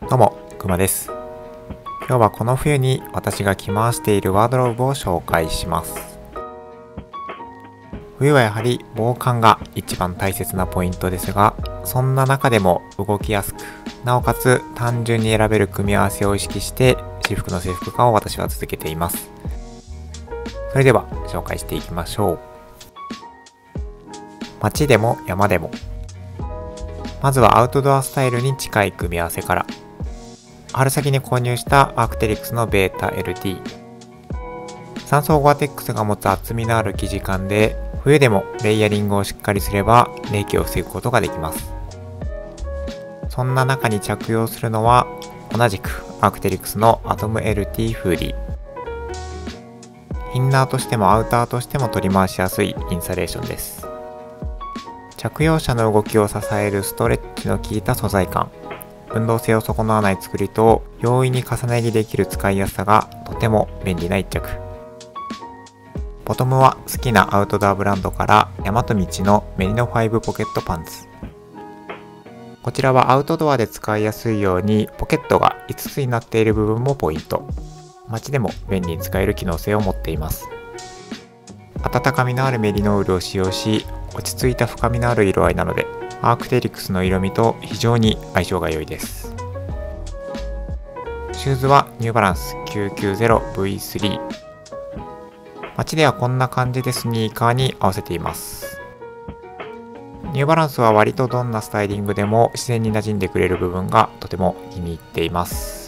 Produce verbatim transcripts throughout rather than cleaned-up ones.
どうも、くまです。今日はこの冬に私が着回しているワードローブを紹介します。冬はやはり防寒が一番大切なポイントですが、そんな中でも動きやすく、なおかつ単純に選べる組み合わせを意識して私服の制服化を私は続けています。それでは紹介していきましょう。街でも山でも。まずはアウトドアスタイルに近い組み合わせから。春先に購入したアークテリクスのベータ エルティー。さん層ゴアテックスが持つ厚みのある生地感で、冬でもレイヤリングをしっかりすれば冷気を防ぐことができます。そんな中に着用するのは、同じくアークテリクスのアトム エルティー フーディー。インナーとしてもアウターとしても取り回しやすいインサレーションです。着用者の動きを支えるストレッチの効いた素材感。運動性を損なわない作りと容易に重ね着できる使いやすさがとても便利な一着。ボトムは好きなアウトドアブランドから大和道のメリノファイブポケットパンツ。こちらはアウトドアで使いやすいようにポケットがいつつになっている部分もポイント。街でも便利に使える機能性を持っています。温かみのあるメリノウールを使用し、落ち着いた深みのある色合いなので、アークテリクスの色味と非常に相性が良いです。シューズはニューバランス きゅうきゅうゼロブイスリー。街ではこんな感じでスニーカーに合わせています。ニューバランスは割とどんなスタイリングでも自然に馴染んでくれる部分がとても気に入っています。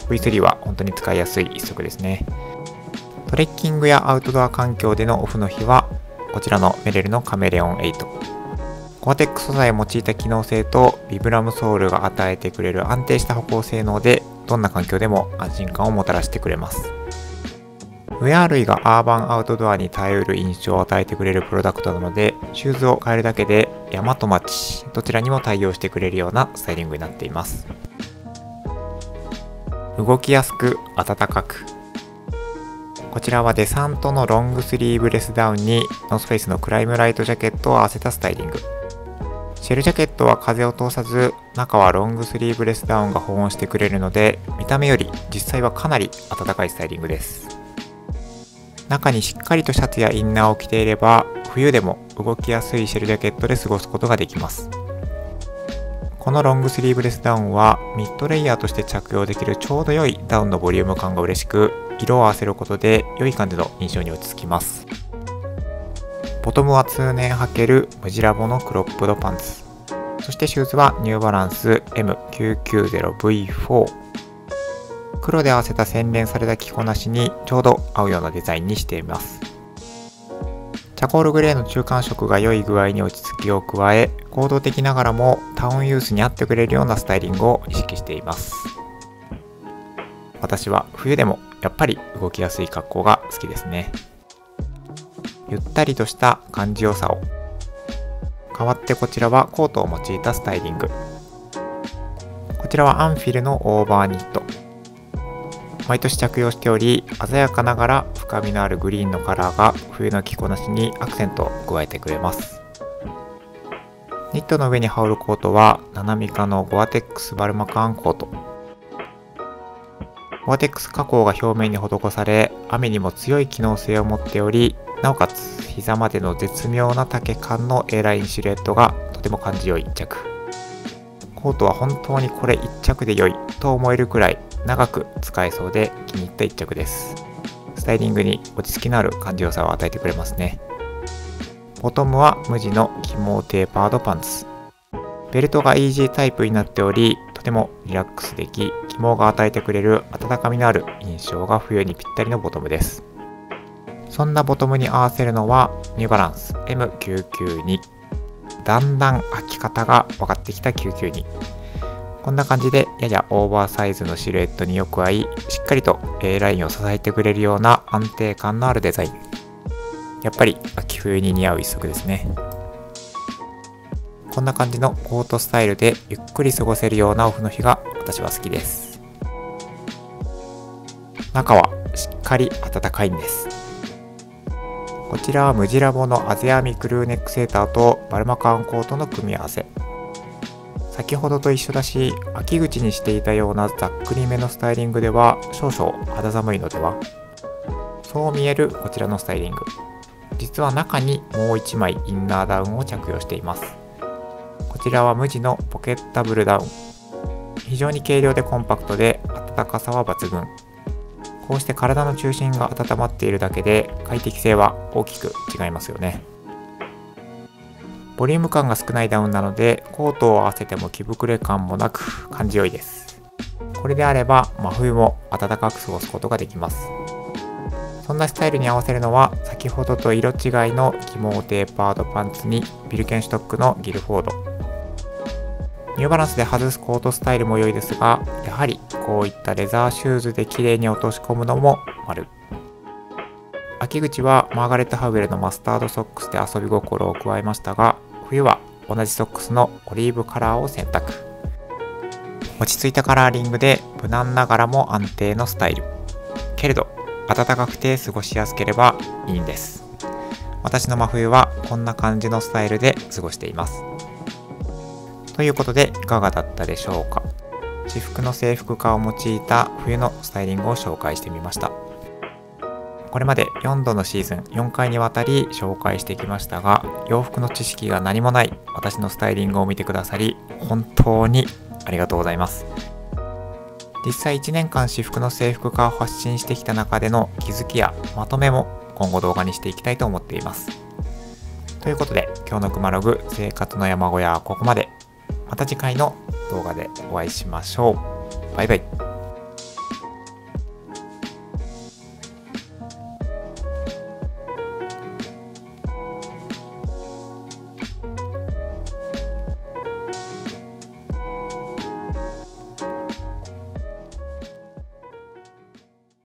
ブイスリー は本当に使いやすい一足ですね。トレッキングやアウトドア環境でのオフの日は、こちらのメレルのカメレオンエイト。ゴアテック素材を用いた機能性とビブラムソールが与えてくれる安定した歩行性能で、どんな環境でも安心感をもたらしてくれます。ウェア類がアーバンアウトドアに耐えうる印象を与えてくれるプロダクトなので、シューズを変えるだけで山と街どちらにも対応してくれるようなスタイリングになっています。動きやすく暖かく。こちらはデサントのロングスリーブレスダウンにノースフェイスのクライムライトジャケットを合わせたスタイリング。シェルジャケットは風を通さず、中はロングスリーブレスダウンが保温してくれるので、見た目より実際はかなり暖かいスタイリングです。中にしっかりとシャツやインナーを着ていれば、冬でも動きやすいシェルジャケットで過ごすことができます。このロングスリーブレスダウンはミッドレイヤーとして着用できるちょうど良いダウンのボリューム感が嬉しく、色を合わせることで良い感じの印象に落ち着きます。ボトムは通年履けるムジラボのクロップドパンツ。そしてシューズはニューバランス エムきゅうきゅうゼロブイフォー。黒で合わせた洗練された着こなしにちょうど合うようなデザインにしています。チャコールグレーの中間色が良い具合に落ち着きを加え、行動的ながらもタウンユースに合ってくれるようなスタイリングを意識しています。私は冬でもやっぱり動きやすい格好が好きですね。ゆったりとした感じよさを。代わってこちらはコートを用いたスタイリング。こちらはアンフィルのオーバーニット。毎年着用しており、鮮やかながら深みのあるグリーンのカラーが冬の着こなしにアクセントを加えてくれます。ニットの上に羽織るコートはナナミカのゴアテックスバルマカーンコート。ゴアテックス加工が表面に施され、雨にも強い機能性を持っており、なおかつ膝までの絶妙な丈感の A ラインシルエットがとても感じよい一着。コートは本当にこれ一着で良いと思えるくらい長く使えそうで気に入った一着です。スタイリングに落ち着きのある感じよさを与えてくれますね。ボトムは無地の起毛テーパードパンツ。ベルトがイージータイプになっており、とてもリラックスでき、起毛が与えてくれる温かみのある印象が冬にぴったりのボトムです。そんなボトムに合わせるのはニューバランス エムきゅうきゅうに。だんだん履き方が分かってきたきゅうきゅうに。こんな感じでややオーバーサイズのシルエットによく合い、しっかりと A ラインを支えてくれるような安定感のあるデザイン。やっぱり秋冬に似合う一足ですね。こんな感じのコートスタイルでゆっくり過ごせるようなオフの日が私は好きです。中はしっかり暖かいんです。こちらはムジラボのアゼ編みクルーネックセーターとバルマカーンコートの組み合わせ。先先ほどと一緒だし、秋口にしていたようなざっくりめのスタイリングでは少々肌寒いのでは。そう見えるこちらのスタイリング、実は中にもういちまいインナーダウンを着用しています。こちらは無地のポケッタブルダウン。非常に軽量でコンパクトで暖かさは抜群。こうして体の中心が温まっているだけで快適性は大きく違いますよね。ボリューム感が少ないダウンなのでコートを合わせても着膨れ感もなく感じ良いです。これであれば真冬も暖かく過ごすことができます。そんなスタイルに合わせるのは先ほどと色違いの起毛テーパードパンツにビルケンシュトックのギルフォード。ニューバランスで外すコートスタイルも良いですが、やはりこういったレザーシューズで綺麗に落とし込むのも丸。秋口はマーガレット・ハウエルのマスタードソックスで遊び心を加えましたが、冬は同じソックスのオリーブカラーを選択。落ち着いたカラーリングで無難ながらも安定のスタイル。けれど暖かくて過ごしやすければいいんです。私の真冬はこんな感じのスタイルで過ごしています。ということでいかがだったでしょうか。私服の制服化を用いた冬のスタイリングを紹介してみました。これまでよんどのシーズンよんかいにわたり紹介してきましたが、洋服の知識が何もない私のスタイリングを見てくださり本当にありがとうございます。実際いちねんかん私服の制服化を発信してきた中での気づきやまとめも今後動画にしていきたいと思っています。ということで今日のくまログ生活の山小屋はここまで。また次回の動画でお会いしましょう。バイバイ。